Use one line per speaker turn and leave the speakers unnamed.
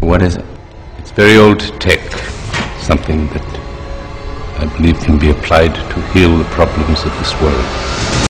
What is it? It's very old tech, something that I believe can be applied to heal the problems of this world.